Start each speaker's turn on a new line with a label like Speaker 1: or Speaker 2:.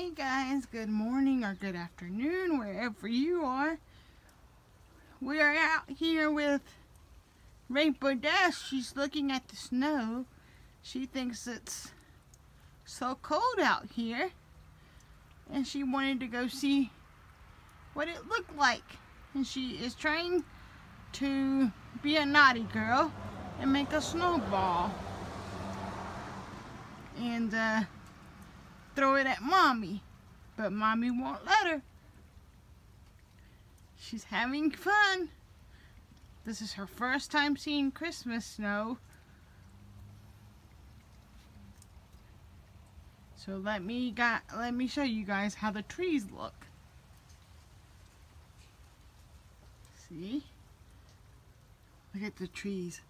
Speaker 1: Hey guys, good morning or good afternoon, wherever you are. We are out here with Rainbow Dash. She's looking at the snow. She thinks it's so cold out here, and she wanted to go see what it looked like. And she is trying to be a naughty girl and make a snowball and throw it at Mommy, but Mommy won't let her. She's having fun. This is her first time seeing Christmas snow. So let me show you guys how the trees look. See? Look at the trees.